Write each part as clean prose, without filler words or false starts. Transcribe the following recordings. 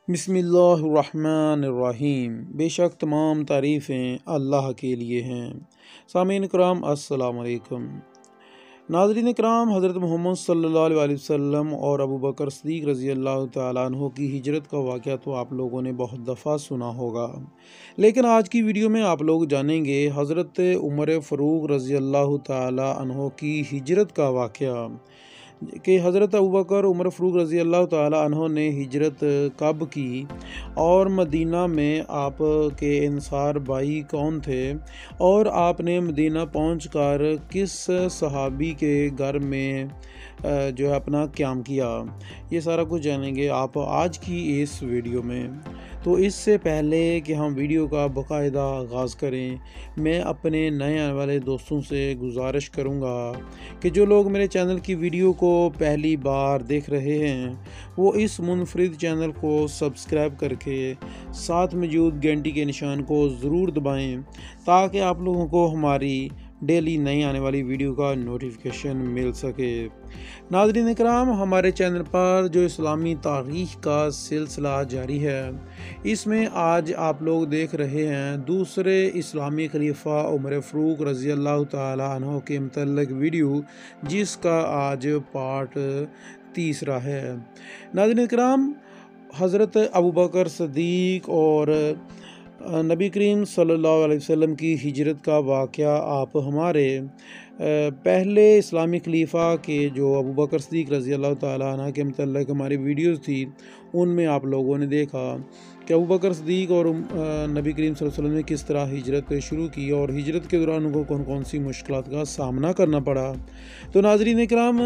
بسم اللہ الرحمن الرحیم۔ بے شک تمام تعریفیں اللہ کے لیے ہیں۔ سامعین کرام السلام علیکم۔ ناظرین کرام، حضرت محمد صلی اللہ علیہ وسلم اور ابو بکر صدیق رضی اللہ تعالیٰ عنہ کی ہجرت کا واقعہ تو آپ لوگوں نے بہت دفعہ سنا ہوگا، لیکن آج کی ویڈیو میں آپ لوگ جانیں گے حضرت عمر فاروق رضی اللہ تعالیٰ عنہ کی ہجرت کا واقعہ کہ حضرت ابوبکر عمر فاروق رضی اللہ تعالیٰ عنہ نے ہجرت کب کی اور مدینہ میں آپ کے انصار بھائی کون تھے، اور آپ نے مدینہ پہنچ کر کس صحابی کے گھر میں جو ہے اپنا قیام کیا، یہ سارا کچھ جانیں گے آپ آج کی اس ویڈیو میں۔ تو اس سے پہلے کہ ہم ویڈیو کا باقاعدہ آغاز کریں، میں اپنے نئے آنے والے دوستوں سے گزارش کروں گا کہ جو لوگ میرے چینل کی ویڈیو کو پہلی بار دیکھ رہے ہیں وہ اس منفرد چینل کو سبسکرائب کر کے ساتھ موجود گھنٹی کے نشان کو ضرور دبائیں تاکہ آپ لوگوں کو ہماری ڈیلی نئی آنے والی ویڈیو کا نوٹیفیکیشن مل سکے۔ ناظرین کرام، ہمارے چینل پر جو اسلامی تاریخ کا سلسلہ جاری ہے، اس میں آج آپ لوگ دیکھ رہے ہیں دوسرے اسلامی خلیفہ عمر فاروق رضی اللہ تعالیٰ عنہ کے متعلق ویڈیو، جس کا آج پارٹ تیسرا ہے۔ ناظرین کرام، حضرت ابوبکر صدیق اور نبی کریم صلی اللہ علیہ وسلم کی ہجرت کا واقعہ آپ ہمارے پہلے اسلامی خلیفہ کے جو ابوبکر صدیق رضی اللہ تعالیٰ عنہ کے متعلق ہماری ویڈیوز تھی ان میں آپ لوگوں نے دیکھا کہ ابوبکر صدیق اور نبی کریم صلی اللہ علیہ وسلم نے کس طرح ہجرت شروع کی اور ہجرت کے دوران ان کو کون کون سی مشکلات کا سامنا کرنا پڑا۔ تو ناظرین کرام،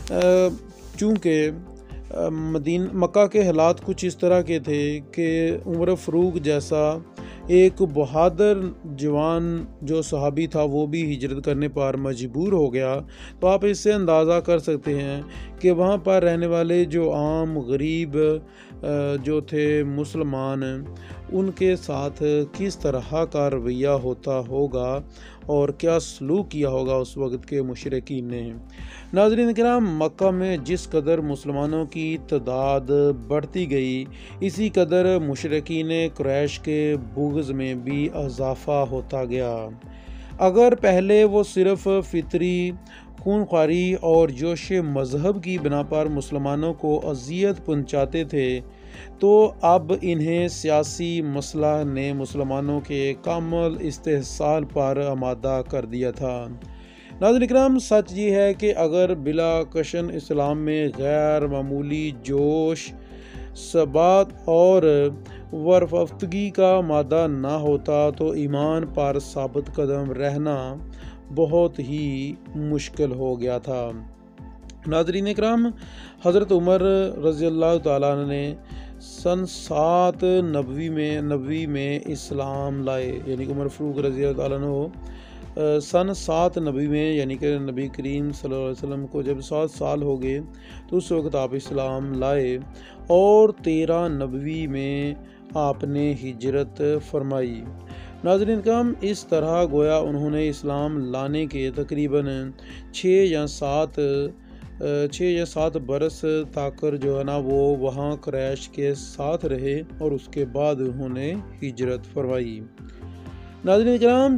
چونکہ مکہ کے حالات کچھ اس طرح کے تھے کہ عمر فاروق جیسا ایک بہادر جوان جو صحابی تھا وہ بھی ہجرت کرنے پر مجبور ہو گیا، تو آپ اس سے اندازہ کر سکتے ہیں کہ وہاں پر رہنے والے جو عام غریب جو تھے مسلمان، ان کے ساتھ کس طرح کا رویہ ہوتا ہوگا اور کیا سلوک کیا ہوگا اس وقت کے مشرکین نے۔ ناظرین کرام، مکہ میں جس قدر مسلمانوں کی تعداد بڑھتی گئی، اسی قدر مشرکین قریش کے بغض میں بھی اضافہ ہوتا گیا۔ اگر پہلے وہ صرف فطری خونخواری اور جوش مذہب کی بنا پر مسلمانوں کو اذیت پہنچاتے تھے، تو اب انہیں سیاسی مسئلہ نے مسلمانوں کے کامل استحصال پر آمادہ کر دیا تھا۔ ناظرین کرام، سچ یہ ہے کہ اگر بلا کشن اسلام میں غیر معمولی جوش، ثبات اور ورفتگی کا مادہ نہ ہوتا تو ایمان پر ثابت قدم رہنا بہت ہی مشکل ہو گیا تھا۔ ناظرین کرام، حضرت عمر رضی اللہ تعالیٰ عنہ نے سن 7 نبوی میں اسلام لائے، یعنی کہ عمر فاروق رضی اللہ تعالیٰ عنہ سن 7 نبوی میں، یعنی کہ نبی کریم صلی اللہ علیہ وسلم کو جب 7 سال ہو گئے تو اس وقت آپ اسلام لائے، اور 13 نبوی میں آپ نے ہجرت فرمائی۔ ناظرین کرام، اس طرح گویا انہوں نے اسلام لانے کے تقریباً 6 یا 7 برس تک جو ہے نا وہ وہاں قریش کے ساتھ رہے اور اس کے بعد انہوں نے ہجرت فرمائی۔ ناظرین کرام،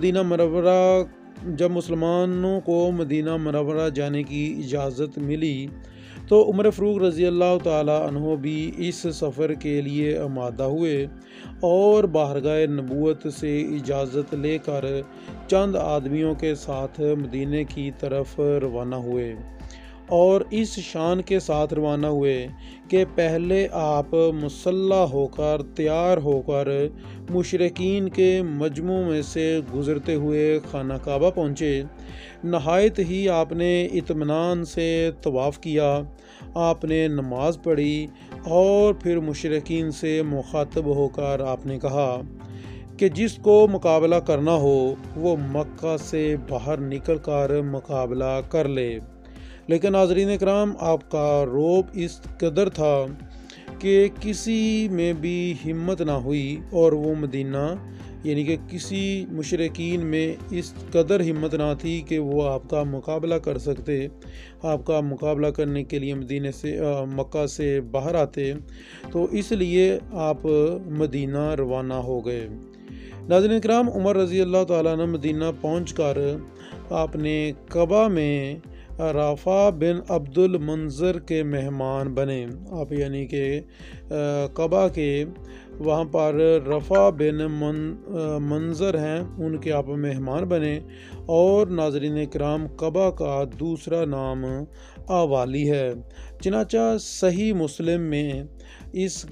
جب مسلمانوں کو مدینہ منورہ جانے کی اجازت ملی تو عمر فاروق رضی اللہ تعالیٰ عنہ بھی اس سفر کے لیے آمادہ ہوئے اور بارگاہ نبوت سے اجازت لے کر چند آدمیوں کے ساتھ مدینے کی طرف روانہ ہوئے، اور اس شان کے ساتھ روانہ ہوئے کہ پہلے آپ مسلح ہو کر تیار ہو کر مشرکین کے مجمع میں سے گزرتے ہوئے خانہ کعبہ پہنچے۔ نہایت ہی آپ نے اطمینان سے طواف کیا، آپ نے نماز پڑھی اور پھر مشرکین سے مخاطب ہو کر آپ نے کہا کہ جس کو مقابلہ کرنا ہو وہ مکہ سے باہر نکل کر مقابلہ کر لے۔ لیکن ناظرین کرام، آپ کا رعب اس قدر تھا کہ کسی میں بھی ہمت نہ ہوئی اور وہ مدینہ یعنی کہ کسی مشرکین میں اس قدر ہمت نہ تھی کہ وہ آپ کا مقابلہ کر سکتے، آپ کا مقابلہ کرنے کے لیے مکہ سے باہر آتے، تو اس لیے آپ مدینہ روانہ ہو گئے۔ ناظرین کرام، عمر رضی اللہ تعالیٰ عنہ مدینہ پہنچ کر آپ نے قبا میں رافع بن عبد المنذر کے مہمان بنے۔ آپ یعنی کہ قبا کے وہاں پر رافع بن منذر ہیں، ان کے آپ مہمان بنے، اور ناظرین کرام قبا کا دوسرا نام آوالی ہے۔ چنانچہ صحیح مسلم میں اس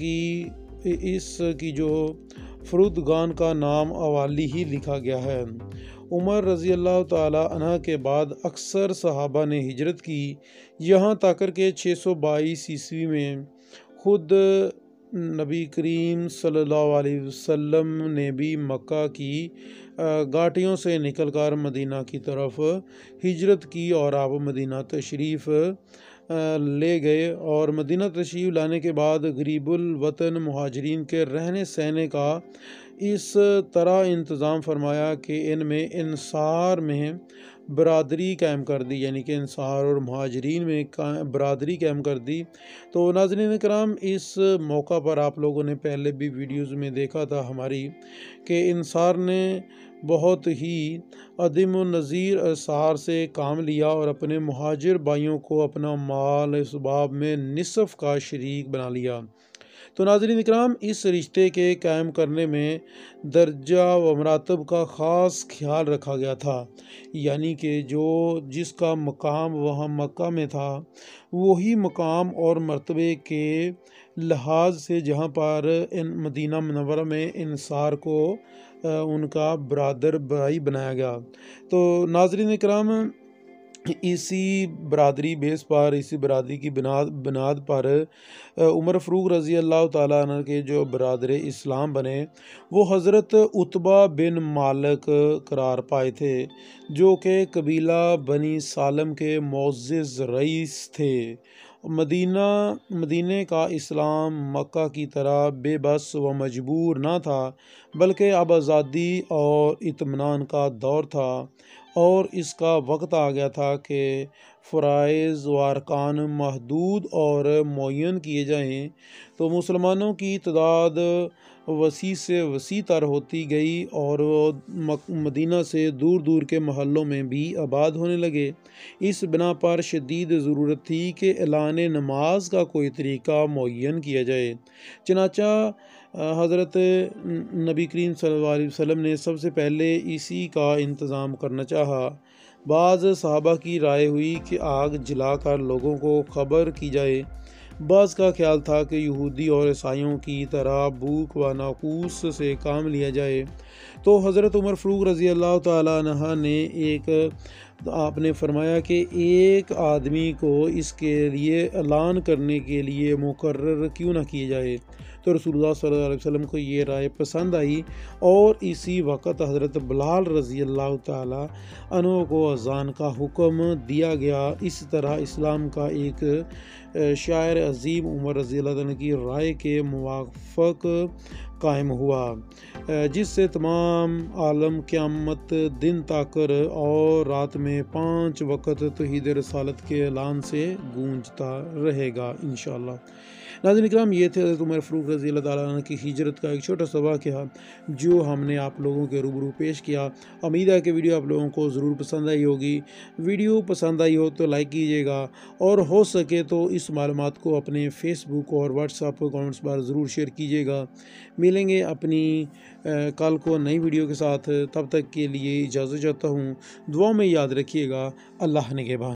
کی جو فرودگان کا نام آوالی ہی لکھا گیا ہے۔ عمر رضی اللہ تعالیٰ عنہ کے بعد اکثر صحابہ نے ہجرت کی، یہاں تک کہ 622 عیسوی میں خود نبی کریم صلی اللہ علیہ وسلم نے بھی مکہ کی گھاٹیوں سے نکل کر مدینہ کی طرف ہجرت کی، اور آپ مدینہ تشریف لے گئے، اور مدینہ تشریف لانے کے بعد غریب الوطن مہاجرین کے رہنے سہنے کا اس طرح انتظام فرمایا کہ ان میں انصار میں برادری قائم کر دی، یعنی کہ انصار اور مہاجرین میں برادری قائم کر دی۔ تو ناظرین کرام، اس موقع پر آپ لوگوں نے پہلے بھی ویڈیوز میں دیکھا تھا ہماری کہ انصار نے بہت ہی عدم النظیر اسعار سے کام لیا اور اپنے مہاجر بھائیوں کو اپنا مال اسباب میں نصف کا شریک بنا لیا۔ تو ناظرین اکرام، اس رشتے کے قائم کرنے میں درجہ و مراتب کا خاص خیال رکھا گیا تھا، یعنی کہ جس کا مقام وہاں مکہ میں تھا، وہی مقام اور مرتبے کے لحاظ سے جہاں پر مدینہ منورہ میں انصار کو ان کا برادر بھائی بنایا گیا۔ تو ناظرین اکرام، اسی برادری بیس پر، اسی برادری کی بنیاد پر عمر فاروق رضی اللہ تعالیٰ عنہ کے جو برادر اسلام بنے، وہ حضرت عتبہ بن مالک قرار پائے تھے، جو کہ قبیلہ بنی سالم کے معزز رئیس تھے۔ مدینہ کا اسلام مکہ کی طرح بے بس و مجبور نہ تھا، بلکہ اب آزادی اور اطمینان کا دور تھا، اور اس کا وقت آ گیا تھا کہ فرائض و ارکان محدود اور معین کیے جائیں۔ تو مسلمانوں کی تعداد وسیع سے وسیع تر ہوتی گئی، اور مدینہ سے دور دور کے محلوں میں بھی آباد ہونے لگے۔ اس بنا پر شدید ضرورت تھی کہ اعلان نماز کا کوئی طریقہ معین کیا جائے۔ چنانچہ حضرت نبی کریم صلی اللہ علیہ وسلم نے سب سے پہلے اسی کا انتظام کرنا چاہا۔ بعض صحابہ کی رائے ہوئی کہ آگ جلا کر لوگوں کو خبر کی جائے، بعض کا خیال تھا کہ یہودی اور عیسائیوں کی طرح بھوک و ناقوس سے کام لیا جائے۔ تو حضرت عمر فاروق رضی اللہ تعالیٰ عنہ نے آپ نے فرمایا کہ ایک آدمی کو اس کے لیے اعلان کرنے کے لیے مقرر کیوں نہ کیے جائے۔ تو رسول اللہ صلی اللہ علیہ وسلم کو یہ رائے پسند آئی، اور اسی وقت حضرت بلال رضی اللہ تعالیٰ عنہ کو اذان کا حکم دیا گیا۔ اس طرح اسلام کا ایک شاعر عظیم عمر رضی اللہ عنہ کی رائے کے موافق قائم ہوا، جس سے تمام عالم قیامت دن تک اور رات میں 5 وقت توحید رسالت کے اعلان سے گونجتا رہے گا انشاءاللہ۔ ناظرین اکرام، یہ تھے حضرت عمر فاروق رضی اللہ تعالیٰ عنہ کی ہجرت کا ایک چھوٹا سا واقعہ جو ہم نے آپ لوگوں کے روبرو پیش کیا۔ امید ہے کہ ویڈیو آپ لوگوں کو ضرور پسند آئی ہوگی۔ ویڈیو پسند آئی ہو تو لائک کیجیے گا، اور ہو سکے تو اس معلومات کو اپنے فیس بک اور واٹس ایپ کامنٹس پر ضرور شیئر کیجیے گا۔ ملیں گے اپنی کل کو نئی ویڈیو کے ساتھ، تب تک کے لیے اجازت چاہتا ہوں۔ دعاؤں میں یاد رکھیے گا۔ اللہ نگہبان۔